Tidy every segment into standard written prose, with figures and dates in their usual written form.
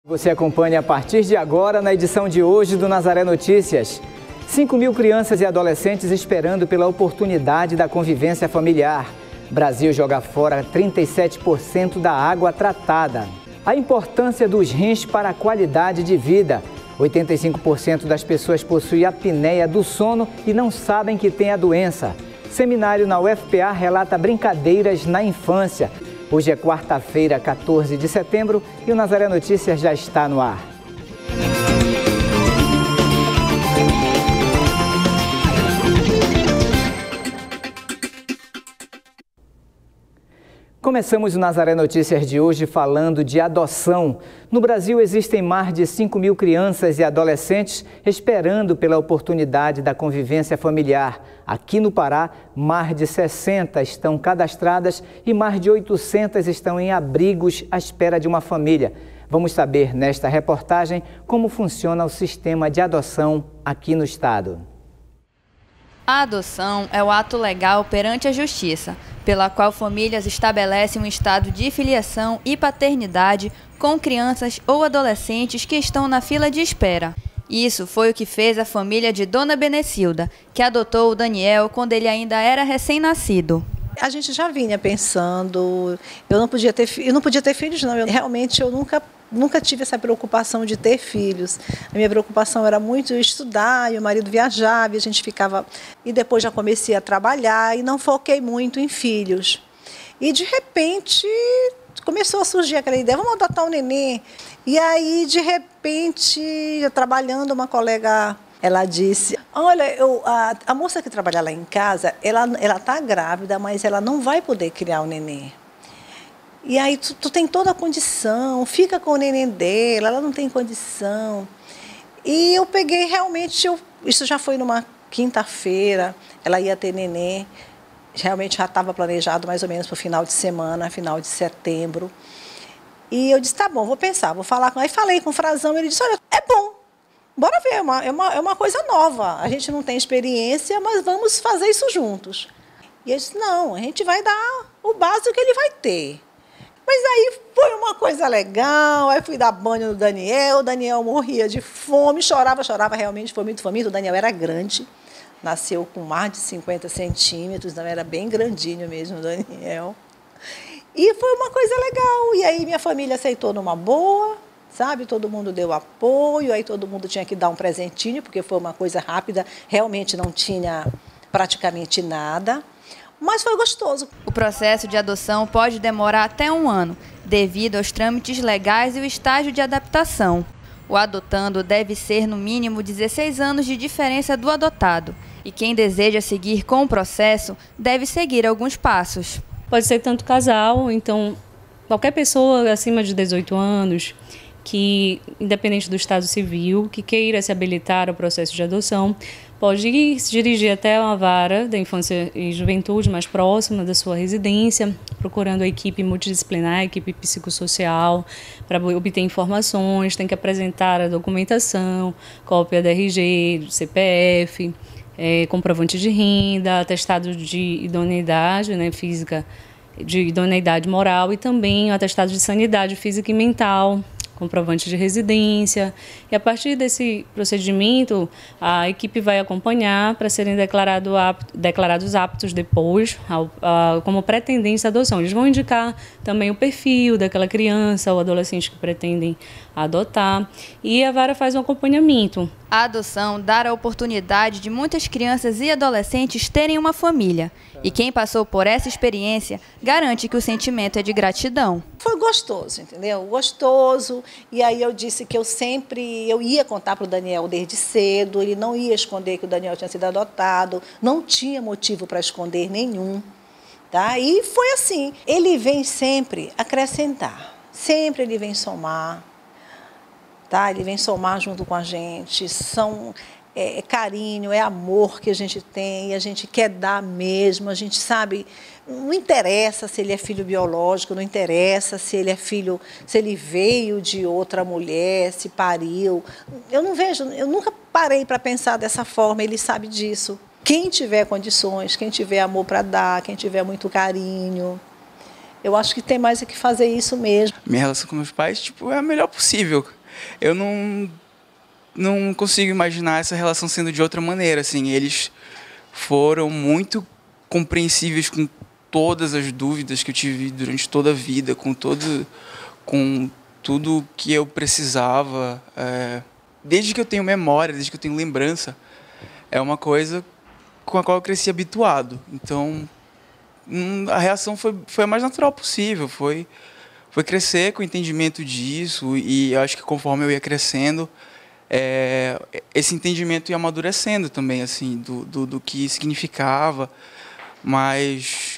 Você acompanha a partir de agora na edição de hoje do Nazaré Notícias. 5.000 crianças e adolescentes esperando pela oportunidade da convivência familiar. Brasil joga fora 37% da água tratada. A importância dos rins para a qualidade de vida. 85% das pessoas possuem apneia do sono e não sabem que tem a doença. Seminário na UFPA relata brincadeiras na infância. Hoje é quarta-feira, 14 de setembro, e o Nazaré Notícias já está no ar. Começamos o Nazaré Notícias de hoje falando de adoção. No Brasil existem mais de 5.000 crianças e adolescentes esperando pela oportunidade da convivência familiar. Aqui no Pará, mais de 60 estão cadastradas e mais de 800 estão em abrigos à espera de uma família. Vamos saber nesta reportagem como funciona o sistema de adoção aqui no estado. A adoção é o ato legal perante a justiça, pela qual famílias estabelecem um estado de filiação e paternidade com crianças ou adolescentes que estão na fila de espera. Isso foi o que fez a família de Dona Benecilda, que adotou o Daniel quando ele ainda era recém-nascido. A gente já vinha pensando, eu não podia ter filhos não, eu nunca tive essa preocupação de ter filhos. A minha preocupação era muito estudar, e o marido viajava, e a gente ficava... E depois já comecei a trabalhar e não foquei muito em filhos. E de repente começou a surgir aquela ideia, vamos adotar um neném. E aí, de repente, eu trabalhando, uma colega... Ela disse, olha, a moça que trabalha lá em casa, ela está grávida, mas ela não vai poder criar o neném. E aí tu tem toda a condição, fica com o neném dela, ela não tem condição. E eu peguei realmente, isso já foi numa quinta-feira, ela ia ter neném, realmente já estava planejado mais ou menos para o final de semana, final de setembro. E eu disse, tá bom, vou pensar, vou falar com... Aí falei com o Frazão, ele disse, olha, é bom. Bora ver, é uma coisa nova. A gente não tem experiência, mas vamos fazer isso juntos. E eu disse, não, a gente vai dar o básico que ele vai ter. Mas aí foi uma coisa legal, aí fui dar banho no Daniel, o Daniel morria de fome, chorava, realmente foi muito faminto. O Daniel era grande, nasceu com mais de 50 centímetros, então era bem grandinho mesmo o Daniel. E foi uma coisa legal, e aí minha família aceitou numa boa, sabe, todo mundo deu apoio, aí todo mundo tinha que dar um presentinho, porque foi uma coisa rápida, realmente não tinha praticamente nada, mas foi gostoso. O processo de adoção pode demorar até 1 ano, devido aos trâmites legais e o estágio de adaptação. O adotando deve ser no mínimo 16 anos de diferença do adotado, e quem deseja seguir com o processo deve seguir alguns passos. Pode ser tanto casal, então qualquer pessoa acima de 18 anos, que, independente do estado civil, que queira se habilitar ao processo de adoção, pode ir se dirigir até uma vara da infância e juventude mais próxima da sua residência, procurando a equipe multidisciplinar, a equipe psicossocial, para obter informações, tem que apresentar a documentação, cópia da RG, do CPF, comprovante de renda, atestado de idoneidade, né, física, de idoneidade moral e também o atestado de sanidade física e mental, comprovante de residência, e a partir desse procedimento a equipe vai acompanhar para serem declarados aptos depois como pretendentes à adoção. Eles vão indicar também o perfil daquela criança ou adolescente que pretendem adotar, e a vara faz um acompanhamento. A adoção dá a oportunidade de muitas crianças e adolescentes terem uma família. E quem passou por essa experiência garante que o sentimento é de gratidão. Foi gostoso, entendeu? Gostoso. E aí eu disse que eu ia contar para o Daniel desde cedo, ele não ia esconder que o Daniel tinha sido adotado, não tinha motivo para esconder nenhum. Tá? E foi assim, ele vem sempre acrescentar, sempre ele vem somar. Tá? Ele vem somar junto com a gente, é carinho, é amor que a gente tem, e a gente quer dar mesmo, a gente sabe, não interessa se ele é filho biológico, não interessa se ele é filho, se ele veio de outra mulher, se pariu. Eu nunca parei para pensar dessa forma, ele sabe disso. Quem tiver condições, quem tiver amor para dar, quem tiver muito carinho, Eu acho que tem mais é que fazer isso mesmo. Minha relação com meus pais, tipo, é a melhor possível. Eu não consigo imaginar essa relação sendo de outra maneira, assim. Eles foram muito compreensíveis com todas as dúvidas que eu tive durante toda a vida, com tudo que eu precisava. Desde que eu tenho memória, desde que eu tenho lembrança, é uma coisa com a qual eu cresci habituado. Então, a reação foi a mais natural possível, foi crescer com o entendimento disso, e eu acho que conforme eu ia crescendo, esse entendimento ia amadurecendo também, assim, do que significava, mas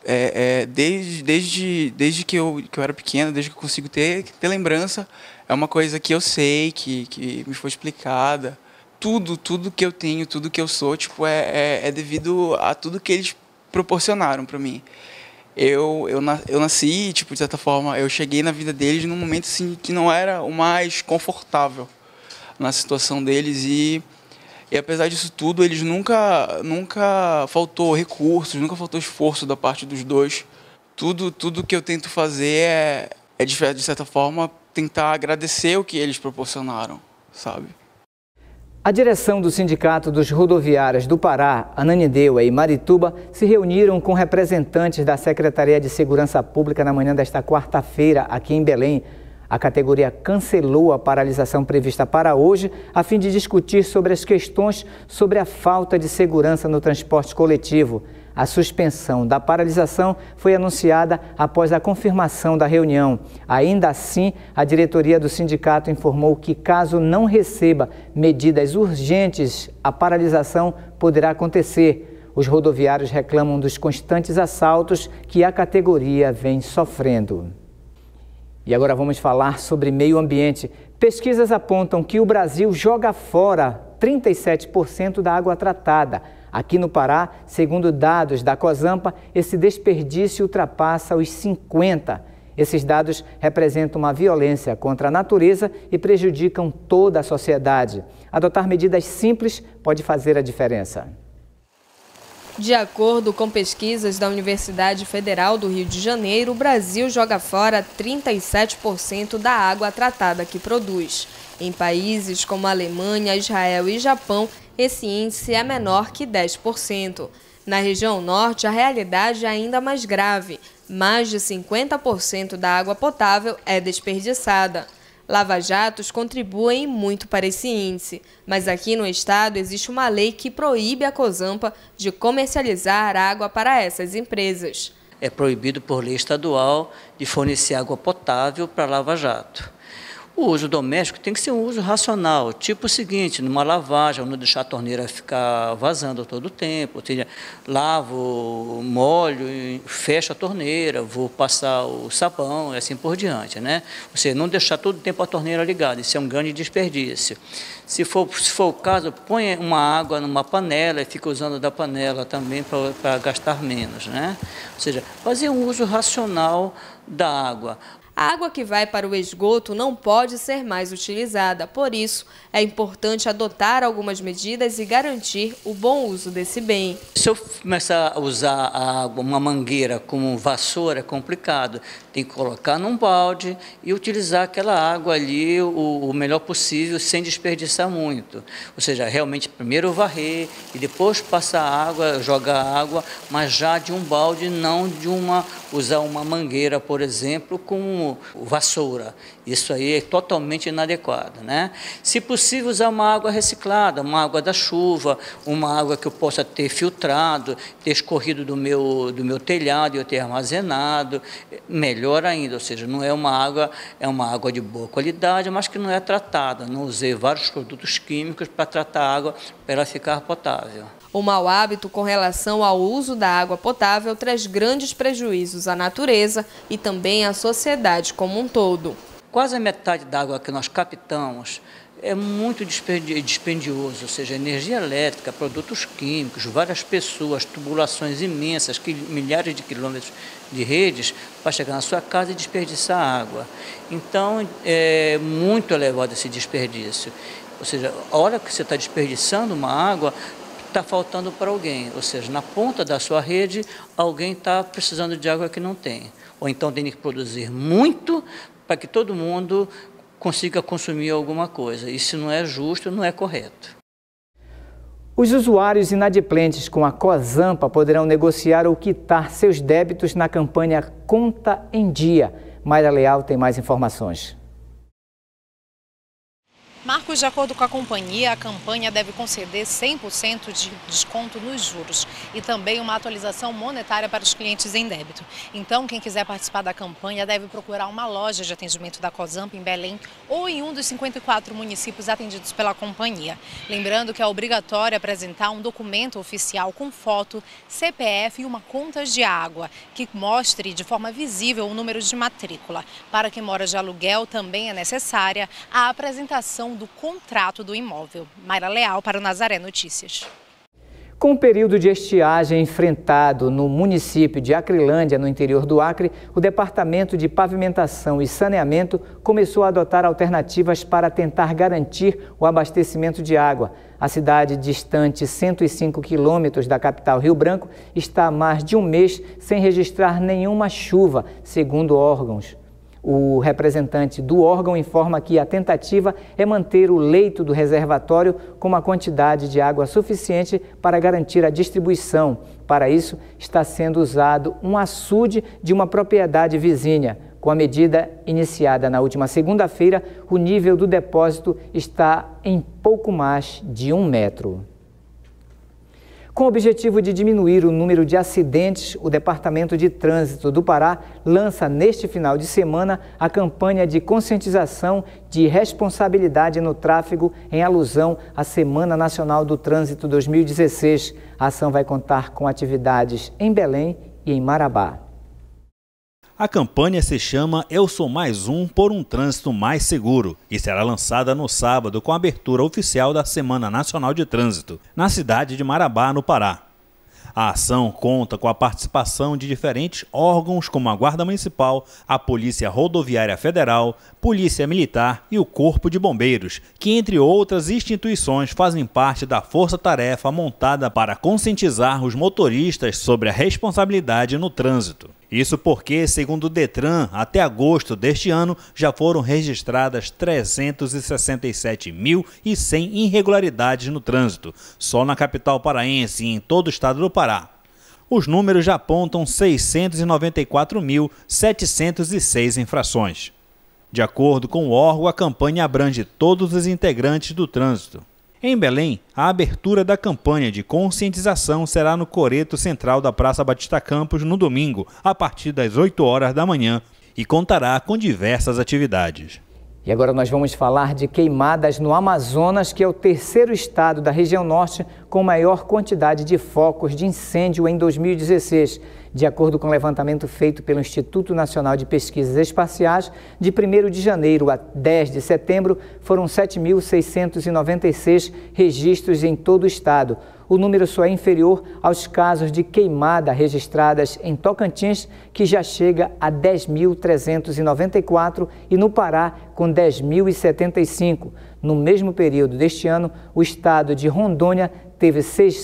desde que eu era pequeno, desde que eu consigo ter lembrança, é uma coisa que eu sei, que me foi explicada. Tudo que eu tenho, tudo que eu sou, tipo, é devido a tudo que eles proporcionaram para mim. Eu nasci, tipo, de certa forma, eu cheguei na vida deles num momento assim que não era o mais confortável na situação deles, e apesar disso tudo, eles nunca faltou recursos, nunca faltou esforço da parte dos dois. Tudo que eu tento fazer de certa forma, tentar agradecer o que eles proporcionaram, sabe? A direção do Sindicato dos Rodoviários do Pará, Ananindeua e Marituba se reuniram com representantes da Secretaria de Segurança Pública na manhã desta quarta-feira, aqui em Belém. A categoria cancelou a paralisação prevista para hoje, a fim de discutir sobre as questões sobre a falta de segurança no transporte coletivo. A suspensão da paralisação foi anunciada após a confirmação da reunião. Ainda assim, a diretoria do sindicato informou que, caso não receba medidas urgentes, a paralisação poderá acontecer. Os rodoviários reclamam dos constantes assaltos que a categoria vem sofrendo. E agora vamos falar sobre meio ambiente. Pesquisas apontam que o Brasil joga fora 37% da água tratada. Aqui no Pará, segundo dados da COSAMPA, esse desperdício ultrapassa os 50%. Esses dados representam uma violência contra a natureza e prejudicam toda a sociedade. Adotar medidas simples pode fazer a diferença. De acordo com pesquisas da Universidade Federal do Rio de Janeiro, o Brasil joga fora 37% da água tratada que produz. Em países como Alemanha, Israel e Japão, esse índice é menor que 10%. Na região norte, a realidade é ainda mais grave. Mais de 50% da água potável é desperdiçada. Lava-jatos contribuem muito para esse índice, mas aqui no estado existe uma lei que proíbe a COSAMPA de comercializar água para essas empresas. É proibido por lei estadual de fornecer água potável para lava-jato. O uso doméstico tem que ser um uso racional, tipo o seguinte, numa lavagem, não deixar a torneira ficar vazando todo o tempo, ou seja, lavo, molho, fecho a torneira, vou passar o sabão e assim por diante, né? Ou seja, não deixar todo o tempo a torneira ligada, isso é um grande desperdício. Se for o caso, põe uma água numa panela e fica usando da panela também para gastar menos, né? Ou seja, fazer um uso racional da água. A água que vai para o esgoto não pode ser mais utilizada, por isso é importante adotar algumas medidas e garantir o bom uso desse bem. Se eu começar a usar a água, uma mangueira como vassoura, é complicado. Tem que colocar num balde e utilizar aquela água ali o melhor possível, sem desperdiçar muito. Ou seja, realmente primeiro varrer e depois passar água, jogar água, mas já de um balde, não de usar uma mangueira, por exemplo, com vassoura. Isso aí é totalmente inadequado, né? Se possível, usar uma água reciclada, uma água da chuva, uma água que eu possa ter filtrado, ter escorrido do meu telhado e eu ter armazenado, melhor ainda, ou seja, não é uma água, é uma água de boa qualidade, mas que não é tratada. Não usei vários produtos químicos para tratar a água para ela ficar potável. O mau hábito com relação ao uso da água potável traz grandes prejuízos à natureza e também à sociedade como um todo. Quase a metade da água que nós captamos é muito dispendioso, ou seja, energia elétrica, produtos químicos, várias pessoas, tubulações imensas, milhares de quilômetros de redes para chegar na sua casa e desperdiçar água. Então, é muito elevado esse desperdício. Ou seja, a hora que você está desperdiçando uma água, está faltando para alguém, ou seja, na ponta da sua rede, alguém está precisando de água que não tem. Ou então tem que produzir muito para que todo mundo consiga consumir alguma coisa. Isso não é justo, não é correto. Os usuários inadimplentes com a COSAMPA poderão negociar ou quitar seus débitos na campanha Conta em Dia. Mayra Leal tem mais informações. Marcos, de acordo com a companhia, a campanha deve conceder 100% de desconto nos juros e também uma atualização monetária para os clientes em débito. Então, quem quiser participar da campanha deve procurar uma loja de atendimento da COSAMPA em Belém ou em um dos 54 municípios atendidos pela companhia. Lembrando que é obrigatório apresentar um documento oficial com foto, CPF e uma conta de água, que mostre de forma visível o número de matrícula. Para quem mora de aluguel, também é necessária a apresentação do contrato do imóvel. Mayra Leal para o Nazaré Notícias. Com o período de estiagem enfrentado no município de Acrilândia, no interior do Acre, o Departamento de Pavimentação e Saneamento começou a adotar alternativas para tentar garantir o abastecimento de água. A cidade, distante 105 quilômetros da capital Rio Branco, está há mais de um mês sem registrar nenhuma chuva, segundo órgãos. O representante do órgão informa que a tentativa é manter o leito do reservatório com uma quantidade de água suficiente para garantir a distribuição. Para isso, está sendo usado um açude de uma propriedade vizinha. Com a medida iniciada na última segunda-feira, o nível do depósito está em pouco mais de 1 metro. Com o objetivo de diminuir o número de acidentes, o Departamento de Trânsito do Pará lança neste final de semana a campanha de conscientização de responsabilidade no tráfego em alusão à Semana Nacional do Trânsito 2016. A ação vai contar com atividades em Belém e em Marabá. A campanha se chama Eu Sou Mais Um por um Trânsito Mais Seguro e será lançada no sábado com a abertura oficial da Semana Nacional de Trânsito, na cidade de Marabá, no Pará. A ação conta com a participação de diferentes órgãos como a Guarda Municipal, a Polícia Rodoviária Federal, Polícia Militar e o Corpo de Bombeiros, que entre outras instituições fazem parte da força-tarefa montada para conscientizar os motoristas sobre a responsabilidade no trânsito. Isso porque, segundo o Detran, até agosto deste ano já foram registradas 367.100 irregularidades no trânsito, só na capital paraense e em todo o estado do Pará. Os números já apontam 694.706 infrações. De acordo com o órgão, a campanha abrange todos os integrantes do trânsito. Em Belém, a abertura da campanha de conscientização será no coreto central da Praça Batista Campos no domingo, a partir das 8 horas da manhã, e contará com diversas atividades. E agora nós vamos falar de queimadas no Amazonas, que é o terceiro estado da região norte com maior quantidade de focos de incêndio em 2016. De acordo com o levantamento feito pelo Instituto Nacional de Pesquisas Espaciais, de 1º de janeiro a 10 de setembro, foram 7.696 registros em todo o estado. O número só é inferior aos casos de queimada registradas em Tocantins, que já chega a 10.394, e no Pará, com 10.075. No mesmo período deste ano, o estado de Rondônia teve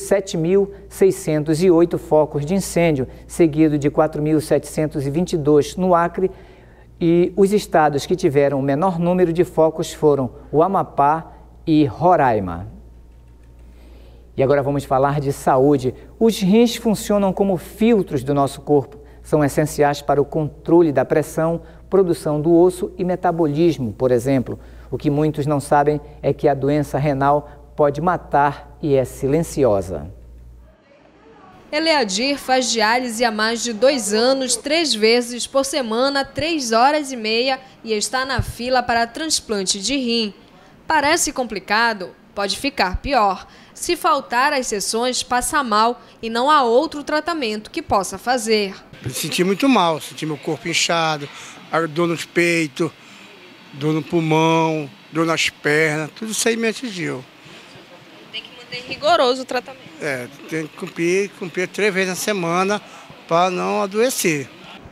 7.608 focos de incêndio, seguido de 4.722 no Acre, e os estados que tiveram o menor número de focos foram o Amapá e Roraima. E agora vamos falar de saúde. Os rins funcionam como filtros do nosso corpo. São essenciais para o controle da pressão, produção do osso e metabolismo, por exemplo. O que muitos não sabem é que a doença renal pode matar e é silenciosa. Eleadir faz diálise há mais de 2 anos, 3 vezes por semana, 3 horas e meia, e está na fila para transplante de rim. Parece complicado? Pode ficar pior. Se faltar às sessões, passa mal e não há outro tratamento que possa fazer. Eu senti muito mal, senti meu corpo inchado, dor nos peitos, dor no pulmão, dor nas pernas, tudo isso aí me atingiu. Tem que manter rigoroso o tratamento. Tem que cumprir 3 vezes na semana para não adoecer.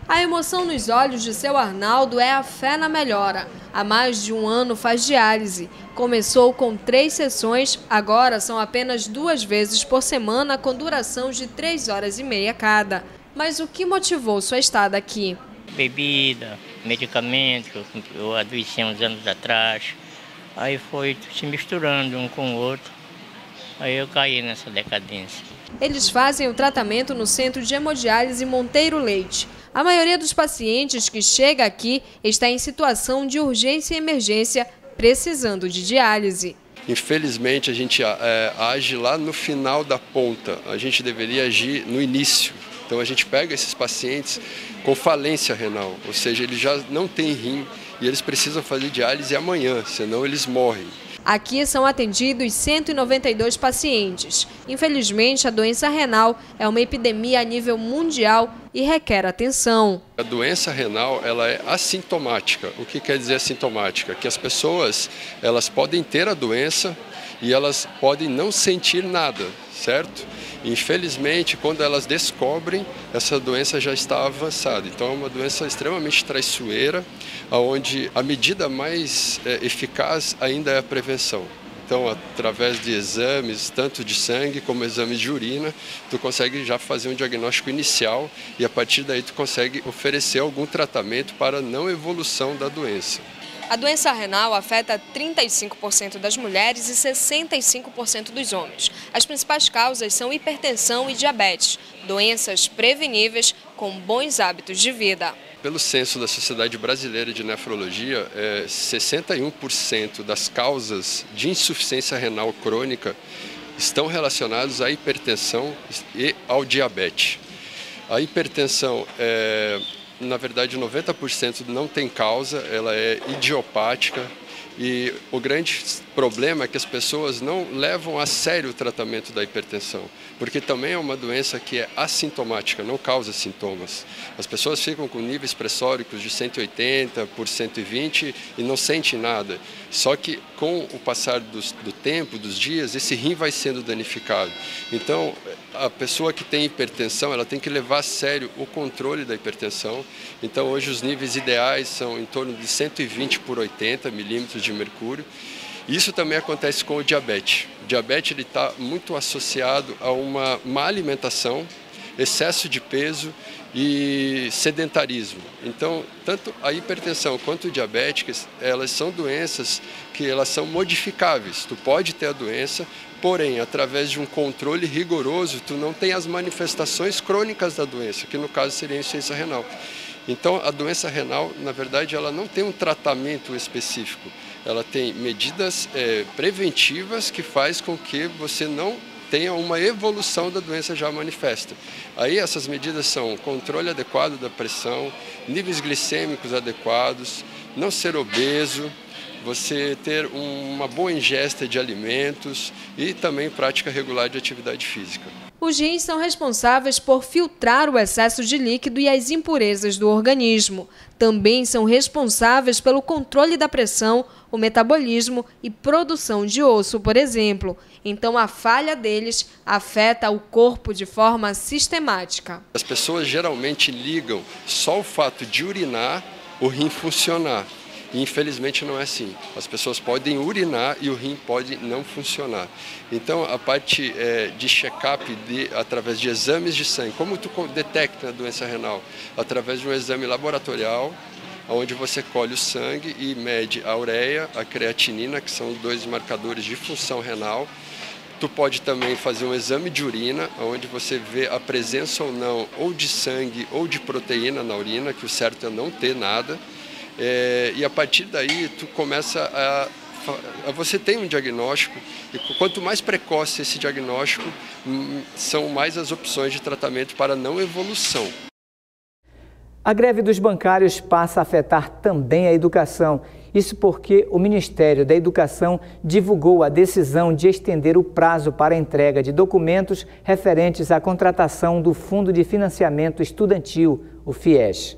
A emoção nos olhos de seu Arnaldo é a fé na melhora. Há mais de um ano faz diálise. Começou com 3 sessões, agora são apenas 2 vezes por semana, com duração de 3h30 cada. Mas o que motivou sua estada aqui? Bebida, medicamento, eu adoeci uns anos atrás. Aí foi se misturando um com o outro. Aí eu caí nessa decadência. Eles fazem o tratamento no Centro de Hemodiálise Monteiro Leite. A maioria dos pacientes que chega aqui está em situação de urgência e emergência, precisando de diálise. Infelizmente, a gente age lá no final da ponta. A gente deveria agir no início. Então, a gente pega esses pacientes com falência renal, ou seja, eles já não têm rim e eles precisam fazer diálise amanhã, senão eles morrem. Aqui são atendidos 192 pacientes. Infelizmente, a doença renal é uma epidemia a nível mundial e requer atenção. A doença renal ela é assintomática. O que quer dizer assintomática? Que as pessoas elas podem ter a doença e elas podem não sentir nada, certo? Infelizmente, quando elas descobrem, essa doença já está avançada. Então, é uma doença extremamente traiçoeira, onde a medida mais eficaz ainda é a prevenção. Então, através de exames, tanto de sangue como exames de urina, tu consegue já fazer um diagnóstico inicial e, a partir daí, tu consegue oferecer algum tratamento para a não evolução da doença. A doença renal afeta 35% das mulheres e 65% dos homens. As principais causas são hipertensão e diabetes, doenças preveníveis com bons hábitos de vida. Pelo censo da Sociedade Brasileira de Nefrologia, 61% das causas de insuficiência renal crônica estão relacionadas à hipertensão e ao diabetes. A hipertensão na verdade, 90% não tem causa, ela é idiopática e o grande problema é que as pessoas não levam a sério o tratamento da hipertensão, porque também é uma doença que é assintomática, não causa sintomas. As pessoas ficam com níveis pressóricos de 180 por 120 e não sentem nada. Só que com o passar do tempo, dos dias, esse rim vai sendo danificado. Então, a pessoa que tem hipertensão, ela tem que levar a sério o controle da hipertensão. Então, hoje os níveis ideais são em torno de 120 por 80 milímetros de mercúrio. Isso também acontece com o diabetes. O diabetes está muito associado a uma má alimentação, excesso de peso e sedentarismo. Então, tanto a hipertensão quanto o diabetes, elas são doenças que elas são modificáveis. Tu pode ter a doença, porém, através de um controle rigoroso, tu não tem as manifestações crônicas da doença, que no caso seria a insuficiência renal. Então, a doença renal, na verdade, ela não tem um tratamento específico. Ela tem medidas preventivas que faz com que você não tenha uma evolução da doença já manifesta. Aí essas medidas são controle adequado da pressão, níveis glicêmicos adequados, não ser obeso, você ter uma boa ingesta de alimentos e também prática regular de atividade física. Os rins são responsáveis por filtrar o excesso de líquido e as impurezas do organismo. Também são responsáveis pelo controle da pressão, o metabolismo e produção de osso, por exemplo. Então, a falha deles afeta o corpo de forma sistemática. As pessoas geralmente ligam só o fato de urinar, o rim funcionar. E, infelizmente, não é assim. As pessoas podem urinar e o rim pode não funcionar. Então, a parte de check-up através de exames de sangue, como tu detecta a doença renal? Através de um exame laboratorial, onde você colhe o sangue e mede a ureia, a creatinina, que são 2 marcadores de função renal. Tu pode também fazer um exame de urina, onde você vê a presença ou não ou de sangue ou de proteína na urina, que o certo é não ter nada. E a partir daí tu começa você tem um diagnóstico e quanto mais precoce esse diagnóstico, são mais as opções de tratamento para não evolução. A greve dos bancários passa a afetar também a educação. Isso porque o Ministério da Educação divulgou a decisão de estender o prazo para a entrega de documentos referentes à contratação do Fundo de Financiamento Estudantil, o FIES.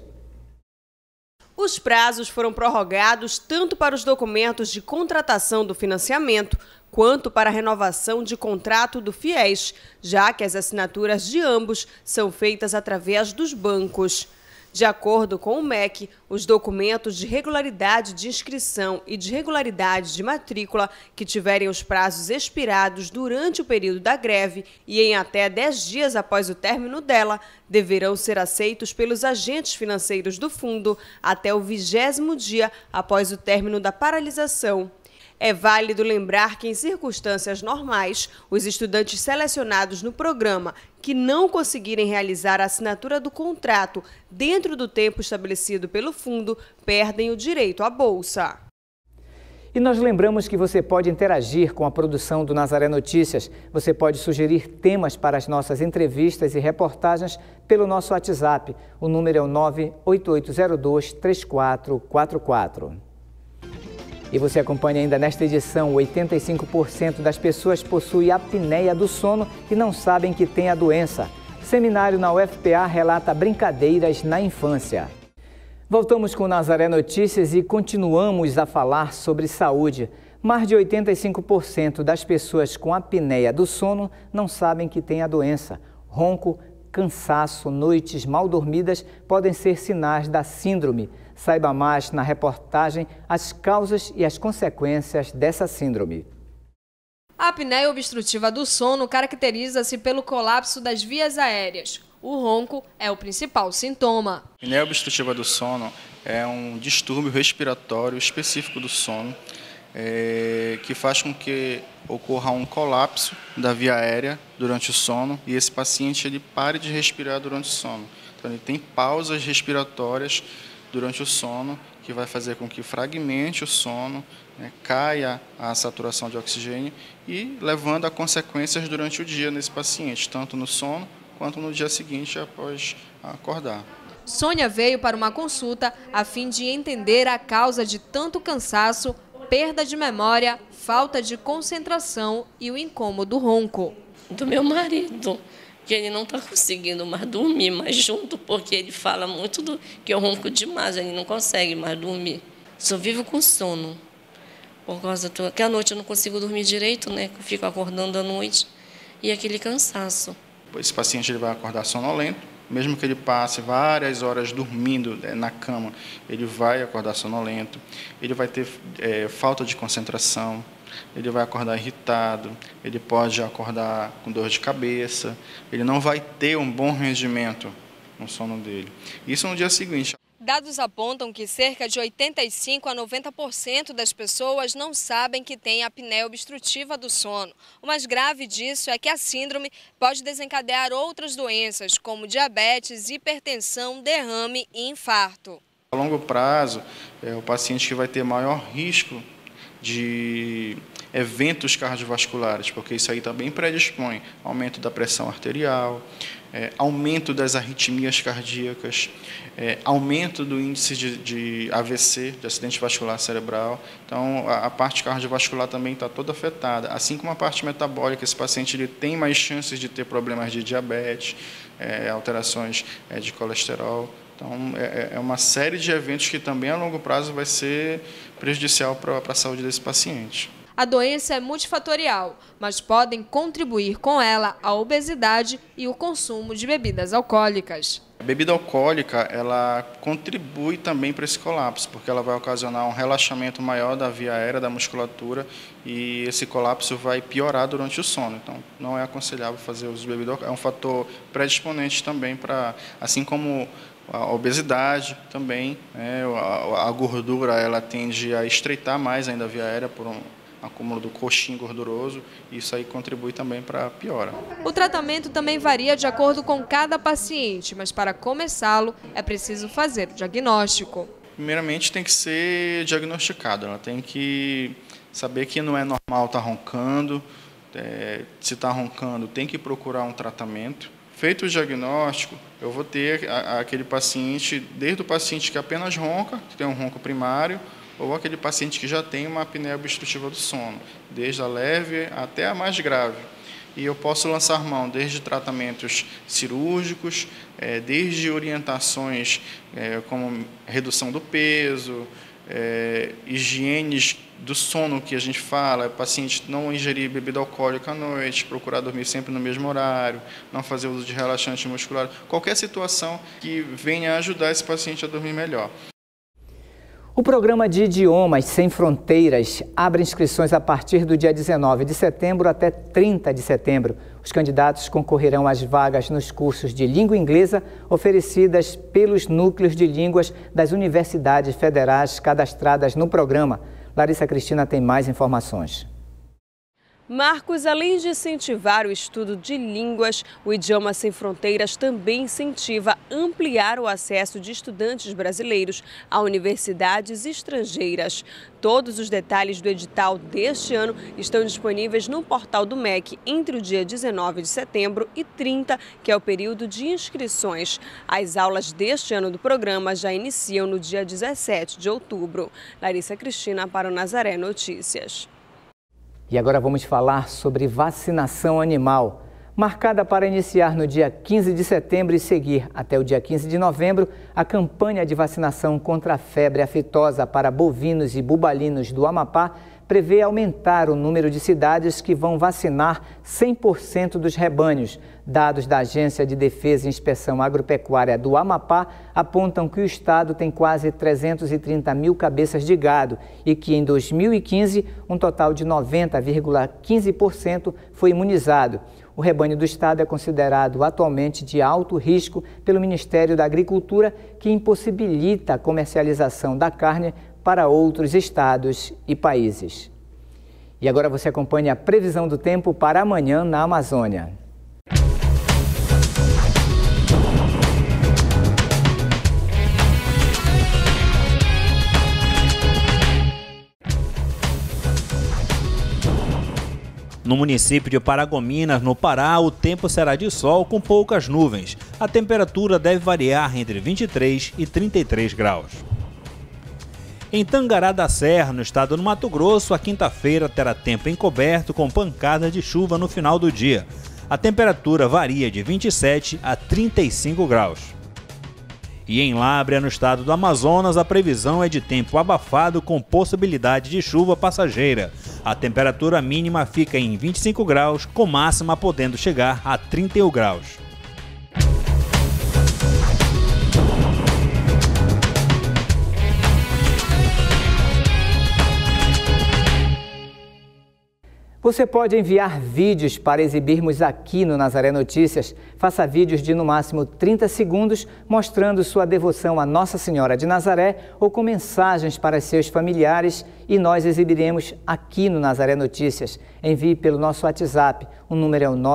Os prazos foram prorrogados tanto para os documentos de contratação do financiamento quanto para a renovação de contrato do FIES, já que as assinaturas de ambos são feitas através dos bancos. De acordo com o MEC, os documentos de regularidade de inscrição e de regularidade de matrícula que tiverem os prazos expirados durante o período da greve e em até 10 dias após o término dela, deverão ser aceitos pelos agentes financeiros do fundo até o 20º dia após o término da paralisação. É válido lembrar que, em circunstâncias normais, os estudantes selecionados no programa que não conseguirem realizar a assinatura do contrato dentro do tempo estabelecido pelo fundo perdem o direito à bolsa. E nós lembramos que você pode interagir com a produção do Nazaré Notícias. Você pode sugerir temas para as nossas entrevistas e reportagens pelo nosso WhatsApp. O número é o 98802-3444. E você acompanha ainda nesta edição: 85% das pessoas possuem apneia do sono e não sabem que tem a doença. Seminário na UFPA relata brincadeiras na infância. Voltamos com o Nazaré Notícias e continuamos a falar sobre saúde. Mais de 85% das pessoas com apneia do sono não sabem que tem a doença. Ronco, cansaço, noites mal dormidas podem ser sinais da síndrome. Saiba mais na reportagem as causas e as consequências dessa síndrome. A apneia obstrutiva do sono caracteriza-se pelo colapso das vias aéreas. O ronco é o principal sintoma. A apneia obstrutiva do sono é um distúrbio respiratório específico do sono, que faz com que ocorra um colapso da via aérea durante o sono e esse paciente ele pare de respirar durante o sono. Então ele tem pausas respiratórias durante o sono, que vai fazer com que fragmente o sono, caia a saturação de oxigênio e levando a consequências durante o dia nesse paciente, tanto no sono quanto no dia seguinte após acordar. Sônia veio para uma consulta a fim de entender a causa de tanto cansaço, perda de memória, falta de concentração e o incômodo ronco. Do meu marido, que ele não está conseguindo mais dormir mais junto, porque ele fala muito que eu ronco demais, ele não consegue mais dormir. Só vivo com sono, por causa que à noite eu não consigo dormir direito, né? Eu fico acordando à noite e aquele cansaço. Esse paciente ele vai acordar sonolento, mesmo que ele passe várias horas dormindo na cama, ele vai acordar sonolento, ele vai ter falta de concentração, ele vai acordar irritado, ele pode acordar com dor de cabeça, ele não vai ter um bom rendimento no sono dele. Isso no dia seguinte. Dados apontam que cerca de 85% a 90% das pessoas não sabem que têm apneia obstrutiva do sono. O mais grave disso é que a síndrome pode desencadear outras doenças, como diabetes, hipertensão, derrame e infarto. A longo prazo, o paciente que vai ter maior risco de eventos cardiovasculares, porque isso aí também predispõe aumento da pressão arterial, aumento das arritmias cardíacas, aumento do índice de AVC, de acidente vascular cerebral. Então, a parte cardiovascular também está toda afetada, assim como a parte metabólica. Esse paciente ele tem mais chances de ter problemas de diabetes, alterações de colesterol. Então, é uma série de eventos que também a longo prazo vai ser prejudicial para a saúde desse paciente. A doença é multifatorial, mas podem contribuir com ela a obesidade e o consumo de bebidas alcoólicas. A bebida alcoólica, ela contribui também para esse colapso, porque ela vai ocasionar um relaxamento maior da via aérea, da musculatura, e esse colapso vai piorar durante o sono. Então, não é aconselhável fazer uso de bebida alcoólica. É um fator predisponente também para, assim como a obesidade também, a gordura ela tende a estreitar mais ainda a via aérea por um acúmulo do coxim gorduroso, e isso aí contribui também para a piora. O tratamento também varia de acordo com cada paciente, mas para começá-lo é preciso fazer o diagnóstico. Primeiramente tem que ser diagnosticado, ela tem que saber que não é normal estar roncando, se está roncando tem que procurar um tratamento. Feito o diagnóstico, eu vou ter aquele paciente, desde o paciente que apenas ronca, que tem um ronco primário, ou aquele paciente que já tem uma apneia obstrutiva do sono, desde a leve até a mais grave. E eu posso lançar mão desde tratamentos cirúrgicos, desde orientações como redução do peso, higienes do sono que a gente fala, paciente não ingerir bebida alcoólica à noite, procurar dormir sempre no mesmo horário, não fazer uso de relaxante muscular, qualquer situação que venha ajudar esse paciente a dormir melhor. O programa de Idiomas Sem Fronteiras abre inscrições a partir do dia 19 de setembro até 30 de setembro. Os candidatos concorrerão às vagas nos cursos de língua inglesa oferecidas pelos núcleos de línguas das universidades federais cadastradas no programa. Larissa Cristina tem mais informações. Marcos, além de incentivar o estudo de línguas, o Idioma Sem Fronteiras também incentiva ampliar o acesso de estudantes brasileiros a universidades estrangeiras. Todos os detalhes do edital deste ano estão disponíveis no portal do MEC entre o dia 19 de setembro e 30, que é o período de inscrições. As aulas deste ano do programa já iniciam no dia 17 de outubro. Larissa Cristina para o Nazaré Notícias. E agora vamos falar sobre vacinação animal. Marcada para iniciar no dia 15 de setembro e seguir até o dia 15 de novembro, a campanha de vacinação contra a febre aftosa para bovinos e bubalinos do Amapá prevê aumentar o número de cidades que vão vacinar 100% dos rebanhos. Dados da Agência de Defesa e Inspeção Agropecuária do Amapá apontam que o estado tem quase 330 mil cabeças de gado e que em 2015 um total de 90,15% foi imunizado. O rebanho do estado é considerado atualmente de alto risco pelo Ministério da Agricultura, que impossibilita a comercialização da carne para outros estados e países. E agora você acompanha a previsão do tempo para amanhã na Amazônia. No município de Paragominas, no Pará, o tempo será de sol com poucas nuvens. A temperatura deve variar entre 23 e 33 graus. Em Tangará da Serra, no estado do Mato Grosso, a quinta-feira terá tempo encoberto com pancadas de chuva no final do dia. A temperatura varia de 27 a 35 graus. E em Lábrea, no estado do Amazonas, a previsão é de tempo abafado com possibilidade de chuva passageira. A temperatura mínima fica em 25 graus, com máxima podendo chegar a 31 graus. Você pode enviar vídeos para exibirmos aqui no Nazaré Notícias. Faça vídeos de no máximo 30 segundos mostrando sua devoção a Nossa Senhora de Nazaré ou com mensagens para seus familiares e nós exibiremos aqui no Nazaré Notícias. Envie pelo nosso WhatsApp, o número é o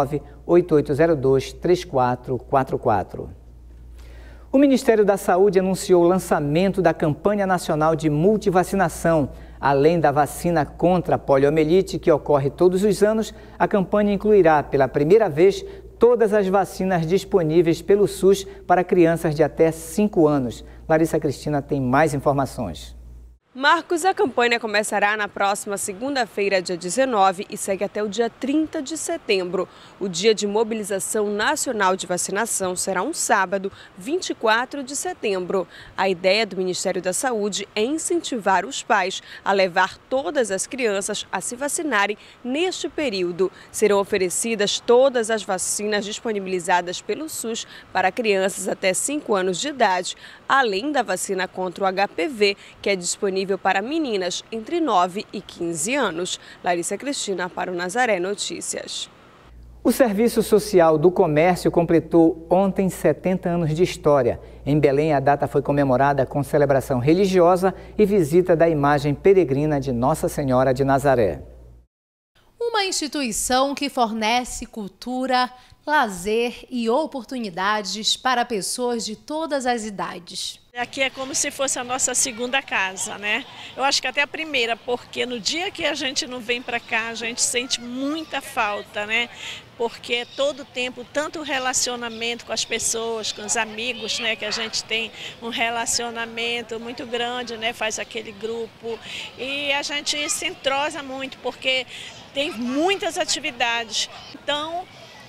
98802-3444. O Ministério da Saúde anunciou o lançamento da campanha nacional de multivacinação. Além da vacina contra a poliomielite, que ocorre todos os anos, a campanha incluirá, pela primeira vez, todas as vacinas disponíveis pelo SUS para crianças de até 5 anos. Larissa Cristina tem mais informações. Marcos, a campanha começará na próxima segunda-feira, dia 19, e segue até o dia 30 de setembro. O dia de mobilização nacional de vacinação será um sábado, 24 de setembro. A ideia do Ministério da Saúde é incentivar os pais a levar todas as crianças a se vacinarem neste período. Serão oferecidas todas as vacinas disponibilizadas pelo SUS para crianças até 5 anos de idade, além da vacina contra o HPV, que é disponível para meninas entre 9 e 15 anos. Larissa Cristina para o Nazaré Notícias. O Serviço Social do Comércio completou ontem 70 anos de história. Em Belém, a data foi comemorada com celebração religiosa e visita da imagem peregrina de Nossa Senhora de Nazaré. Uma instituição que fornece cultura, lazer e oportunidades para pessoas de todas as idades. Aqui é como se fosse a nossa segunda casa, né? Eu acho que até a primeira, porque no dia que a gente não vem para cá, a gente sente muita falta, né? Porque todo tempo, tanto o relacionamento com as pessoas, com os amigos, né? Que a gente tem um relacionamento muito grande, né? Faz aquele grupo e a gente se entrosa muito, porque tem muitas atividades. Então,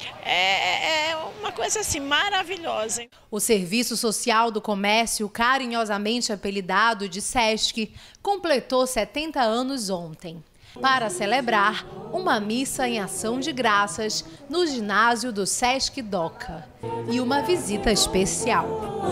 É uma coisa assim maravilhosa. O Serviço Social do Comércio, carinhosamente apelidado de SESC, completou 70 anos ontem, para celebrar uma missa em ação de graças no ginásio do SESC Doca e uma visita especial.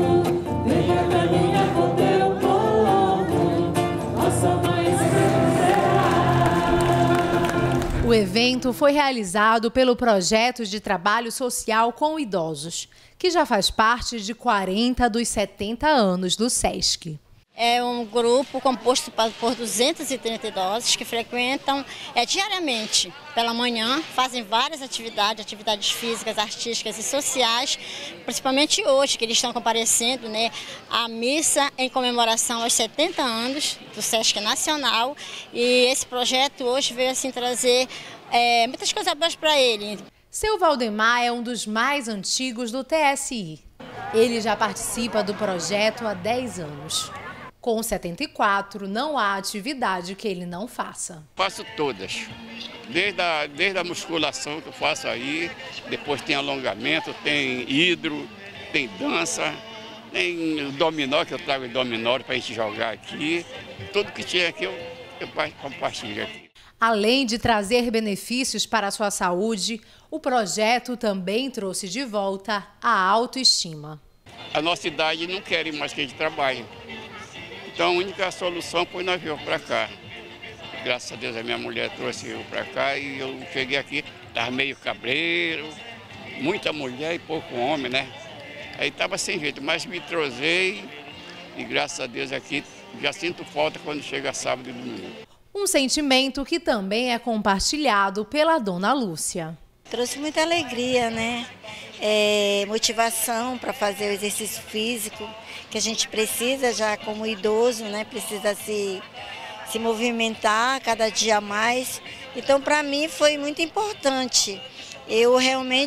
O evento foi realizado pelo Projeto de Trabalho Social com Idosos, que já faz parte de 40 dos 70 anos do SESC. É um grupo composto por 230 idosos que frequentam diariamente pela manhã, fazem várias atividades físicas, artísticas e sociais, principalmente hoje que eles estão comparecendo, né, à missa em comemoração aos 70 anos do SESC Nacional, e esse projeto hoje veio assim trazer muitas coisas boas para ele. Seu Valdemar é um dos mais antigos do TSI. Ele já participa do projeto há 10 anos. Com 74, não há atividade que ele não faça. Faço todas, desde a musculação que eu faço aí, depois tem alongamento, tem hidro, tem dança, tem o dominó, que eu trago o dominó para a gente jogar aqui. Tudo que tinha aqui eu compartilho aqui. Além de trazer benefícios para a sua saúde, o projeto também trouxe de volta a autoestima. A nossa idade não quer mais que a gente trabalhe. Então a única solução foi nós virmos para cá. Graças a Deus a minha mulher trouxe eu para cá e eu cheguei aqui, estava meio cabreiro, muita mulher e pouco homem, né? Aí estava sem jeito, mas me trozei e graças a Deus aqui já sinto falta quando chega sábado e domingo. Um sentimento que também é compartilhado pela dona Lúcia. Trouxe muita alegria, né? Motivação para fazer o exercício físico, que a gente precisa já como idoso, né? Precisa se movimentar cada dia mais. Então, para mim, foi muito importante. Eu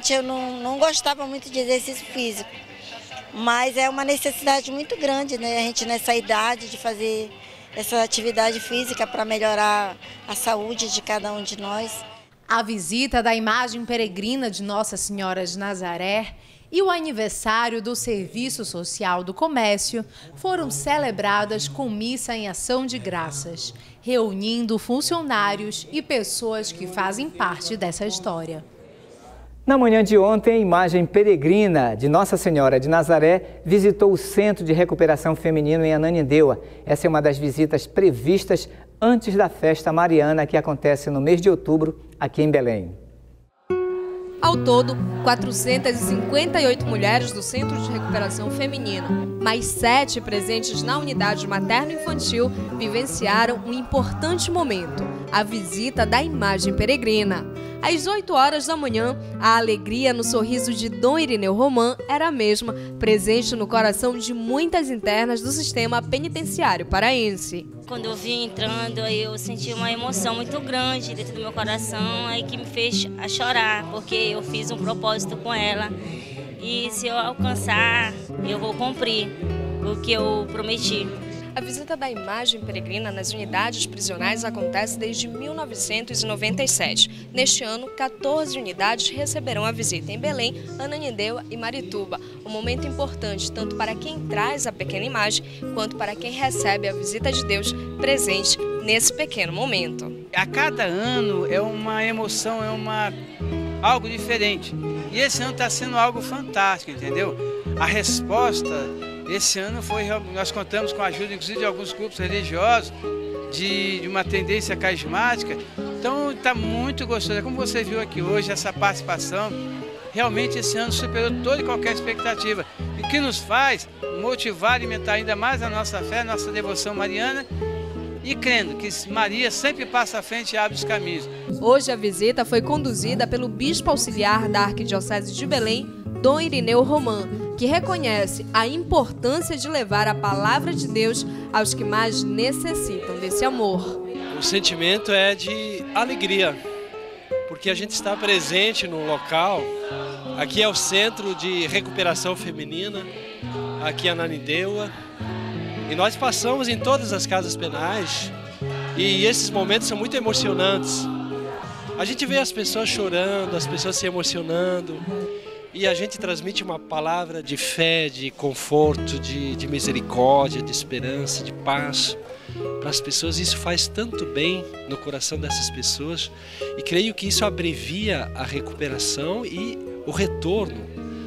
não gostava muito de exercício físico, mas é uma necessidade muito grande, né? A gente nessa idade de fazer essa atividade física para melhorar a saúde de cada um de nós. A visita da imagem peregrina de Nossa Senhora de Nazaré e o aniversário do Serviço Social do Comércio foram celebradas com missa em ação de graças, reunindo funcionários e pessoas que fazem parte dessa história. Na manhã de ontem, a imagem peregrina de Nossa Senhora de Nazaré visitou o Centro de Recuperação Feminino em Ananindeua. Essa é uma das visitas previstas antes da festa mariana que acontece no mês de outubro aqui em Belém. Ao todo, 458 mulheres do Centro de Recuperação Feminina, mais 7 presentes na unidade materno-infantil, vivenciaram um importante momento, a visita da imagem peregrina. Às 8 horas da manhã, a alegria no sorriso de Dom Irineu Roman era a mesma, presente no coração de muitas internas do sistema penitenciário paraense. Quando eu vim entrando, eu senti uma emoção muito grande dentro do meu coração, aí que me fez chorar, porque eu fiz um propósito com ela e se eu alcançar, eu vou cumprir o que eu prometi. A visita da imagem peregrina nas unidades prisionais acontece desde 1997. Neste ano, 14 unidades receberão a visita em Belém, Ananindeua e Marituba. Um momento importante tanto para quem traz a pequena imagem, quanto para quem recebe a visita de Deus presente nesse pequeno momento. A cada ano é uma emoção, algo diferente. E esse ano está sendo algo fantástico, entendeu? A resposta... Esse ano nós contamos com a ajuda, inclusive, de alguns grupos religiosos, de uma tendência carismática. Então, está muito gostoso. Como você viu aqui hoje, essa participação, realmente esse ano superou toda e qualquer expectativa. E que nos faz motivar, alimentar ainda mais a nossa fé, a nossa devoção mariana, e crendo que Maria sempre passa à frente e abre os caminhos. Hoje a visita foi conduzida pelo bispo auxiliar da Arquidiocese de Belém, Dom Irineu Roman, que reconhece a importância de levar a palavra de Deus aos que mais necessitam desse amor. O sentimento é de alegria, porque a gente está presente no local. Aqui é o Centro de Recuperação Feminina, aqui em Ananindeua, e nós passamos em todas as casas penais, e esses momentos são muito emocionantes. A gente vê as pessoas chorando, as pessoas se emocionando, e a gente transmite uma palavra de fé, de conforto, de misericórdia, de esperança, de paz para as pessoas. Isso faz tanto bem no coração dessas pessoas, e creio que isso abrevia a recuperação e o retorno,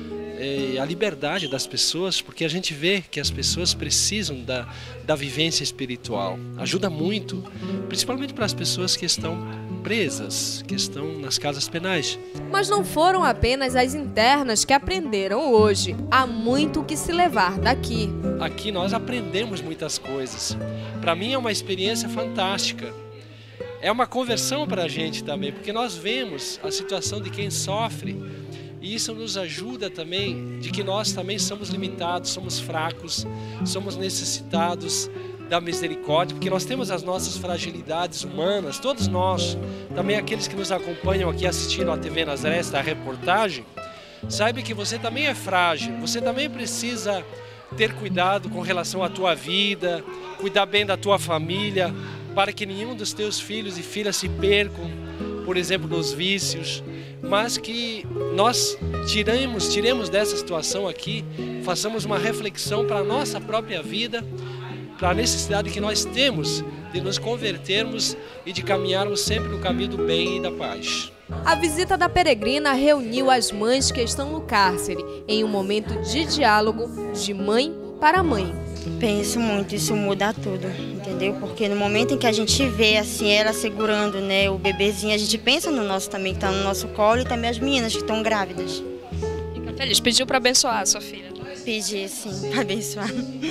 a liberdade das pessoas, porque a gente vê que as pessoas precisam da vivência espiritual. Ajuda muito, principalmente para as pessoas que estão presas, que estão nas casas penais. Mas não foram apenas as internas que aprenderam hoje. Há muito que se levar daqui. Aqui nós aprendemos muitas coisas. Para mim é uma experiência fantástica. É uma conversão para a gente também, porque nós vemos a situação de quem sofre. E isso nos ajuda também, de que nós também somos limitados, somos fracos, somos necessitados da misericórdia, porque nós temos as nossas fragilidades humanas, todos nós, também aqueles que nos acompanham aqui assistindo a TV Nazaré, esta reportagem, saiba que você também é frágil, você também precisa ter cuidado com relação à tua vida, cuidar bem da tua família, para que nenhum dos teus filhos e filhas se percam, por exemplo, nos vícios, mas que nós tiremos dessa situação aqui, façamos uma reflexão para a nossa própria vida, para a necessidade que nós temos de nos convertermos e de caminharmos sempre no caminho do bem e da paz. A visita da peregrina reuniu as mães que estão no cárcere em um momento de diálogo de mãe para mãe. Penso muito, isso muda tudo, entendeu? Porque no momento em que a gente vê assim ela segurando, né, o bebezinho, a gente pensa no nosso também, que está no nosso colo, e também as meninas que estão grávidas. Fica feliz. Pediu para abençoar a sua filha? Pedi, sim, para abençoar.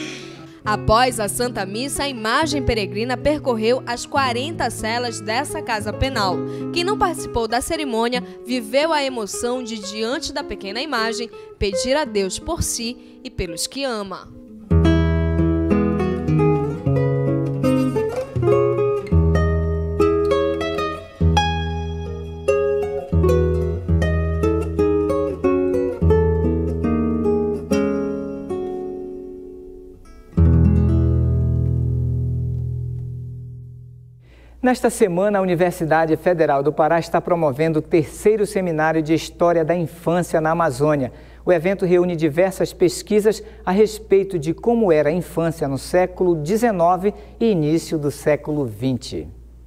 Após a Santa Missa, a imagem peregrina percorreu as 40 celas dessa casa penal. Quem não participou da cerimônia viveu a emoção de, diante da pequena imagem, pedir a Deus por si e pelos que ama. Nesta semana, a Universidade Federal do Pará está promovendo o 3º Seminário de História da Infância na Amazônia. O evento reúne diversas pesquisas a respeito de como era a infância no século XIX e início do século XX.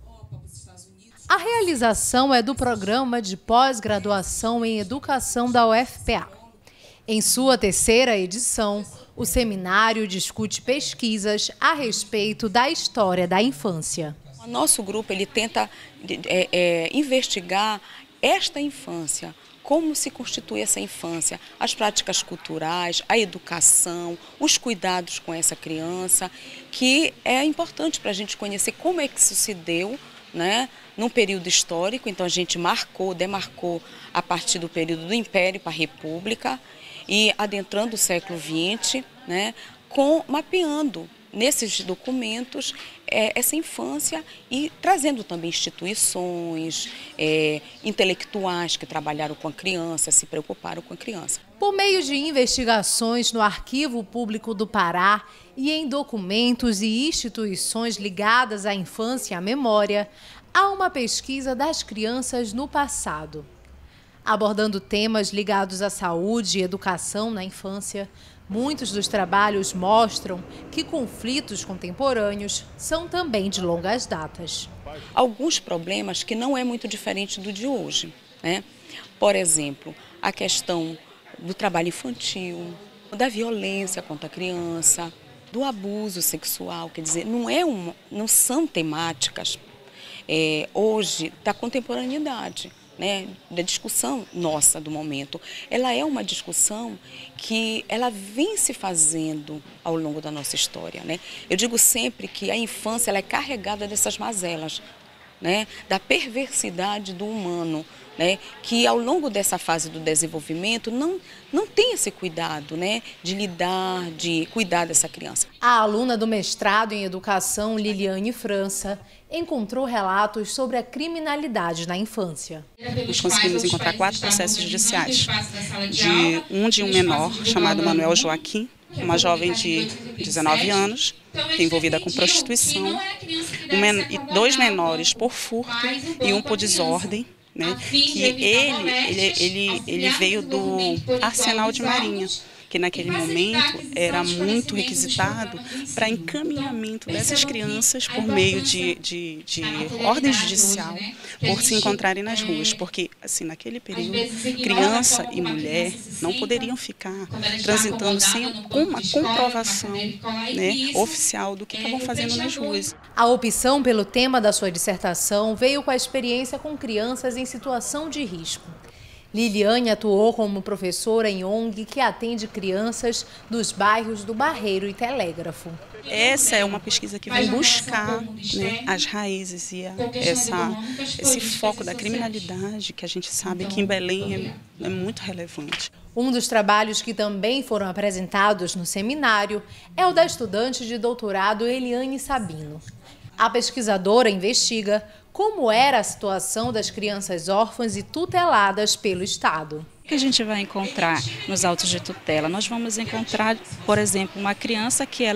A realização é do Programa de Pós-Graduação em Educação da UFPA. Em sua 3ª edição, o seminário discute pesquisas a respeito da história da infância. O nosso grupo ele tenta investigar esta infância, como se constitui essa infância, as práticas culturais, a educação, os cuidados com essa criança, que é importante para a gente conhecer como é que isso se deu, né, num período histórico. Então a gente demarcou a partir do período do Império para a República e adentrando o século XX, né, mapeando nesses documentos essa infância e trazendo também instituições intelectuais que trabalharam com a criança, se preocuparam com a criança. Por meio de investigações no Arquivo Público do Pará e em documentos e instituições ligadas à infância e à memória, há uma pesquisa das crianças no passado. Abordando temas ligados à saúde e educação na infância, muitos dos trabalhos mostram que conflitos contemporâneos são também de longas datas. Alguns problemas que não é muito diferente do de hoje, né? Por exemplo, a questão do trabalho infantil, da violência contra a criança, do abuso sexual, quer dizer, não são temáticas hoje da contemporaneidade, né, da discussão nossa do momento. Ela é uma discussão que ela vem se fazendo ao longo da nossa história, né? Eu digo sempre que a infância ela é carregada dessas mazelas, né, da perversidade do humano, né, que ao longo dessa fase do desenvolvimento não tem esse cuidado, né, de lidar, de cuidar dessa criança. A aluna do mestrado em educação, Liliane França, encontrou relatos sobre a criminalidade na infância. Nós conseguimos encontrar 4 processos judiciais, de um menor chamado Manuel Joaquim, uma jovem de 19 anos, envolvida com prostituição, 2 menores por furto e 1 por desordem, né, que ele veio do Arsenal de Marinha, que naquele momento era muito requisitado para encaminhamento dessas crianças por meio de ordem judicial, por se encontrarem nas ruas, porque assim naquele período criança e mulher não poderiam ficar transitando sem uma comprovação, né, oficial do que estavam fazendo nas ruas. A opção pelo tema da sua dissertação veio com a experiência com crianças em situação de risco. Liliane atuou como professora em ONG que atende crianças dos bairros do Barreiro e Telégrafo. Essa é uma pesquisa que vem buscar, né, as raízes e esse foco da criminalidade que a gente sabe que em Belém é muito relevante. Um dos trabalhos que também foram apresentados no seminário é o da estudante de doutorado Eliane Sabino. A pesquisadora investiga como era a situação das crianças órfãs e tuteladas pelo Estado. O que a gente vai encontrar nos autos de tutela? Nós vamos encontrar, por exemplo, uma criança que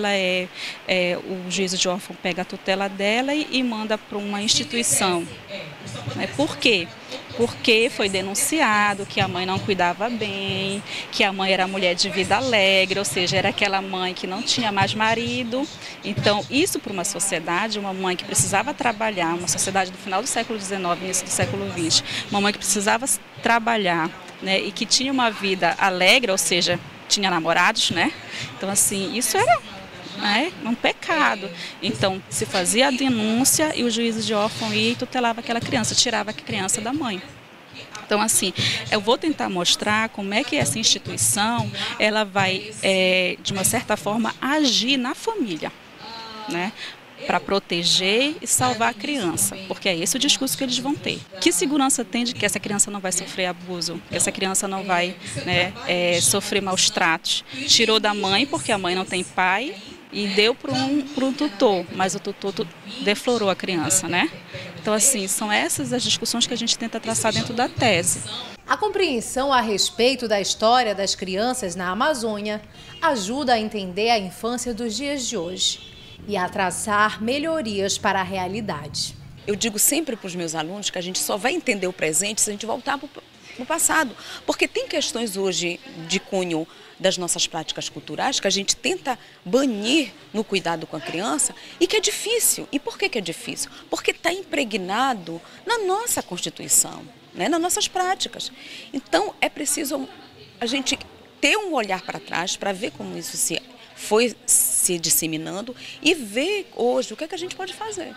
o juízo de órfão pega a tutela dela e manda para uma instituição. Por quê? Porque foi denunciado que a mãe não cuidava bem, que a mãe era mulher de vida alegre, ou seja, era aquela mãe que não tinha mais marido. Então, isso para uma sociedade, uma mãe que precisava trabalhar, uma sociedade do final do século XIX, início do século XX, uma mãe que precisava trabalhar, né, e que tinha uma vida alegre, ou seja, tinha namorados, né? Então, assim, isso era um pecado. Então, se fazia a denúncia e o juízo de órfão ia e tutelava aquela criança, tirava a criança da mãe. Então, assim, eu vou tentar mostrar como é que essa instituição ela vai, de uma certa forma, agir na família, né? Para proteger e salvar a criança, porque é esse o discurso que eles vão ter. Que segurança tem de que essa criança não vai sofrer abuso, que essa criança não vai, né, sofrer maus tratos? Tirou da mãe porque a mãe não tem pai e deu para um tutor, mas o tutor deflorou a criança, né? Então, assim, são essas as discussões que a gente tenta traçar dentro da tese. A compreensão a respeito da história das crianças na Amazônia ajuda a entender a infância dos dias de hoje e a traçar melhorias para a realidade. Eu digo sempre para os meus alunos que a gente só vai entender o presente se a gente voltar para o passado, porque tem questões hoje de cunho das nossas práticas culturais que a gente tenta banir no cuidado com a criança e que é difícil. E por que é difícil? Porque está impregnado na nossa Constituição, né, nas nossas práticas. Então é preciso a gente ter um olhar para trás para ver como isso foi se disseminando e ver hoje o que é que a gente pode fazer.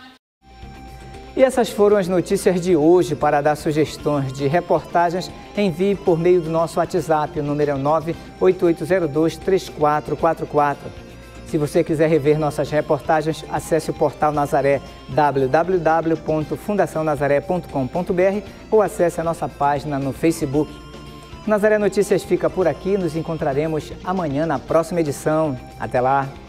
E essas foram as notícias de hoje. Para dar sugestões de reportagens, envie por meio do nosso WhatsApp, o número é 988023444. Se você quiser rever nossas reportagens, acesse o portal Nazaré, www.fundacionazaré.com.br ou acesse a nossa página no Facebook. Nazaré Notícias fica por aqui, nos encontraremos amanhã na próxima edição. Até lá!